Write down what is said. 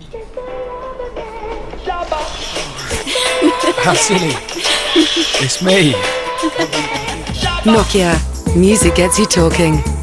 How silly. It's me. Nokia. Music gets you talking.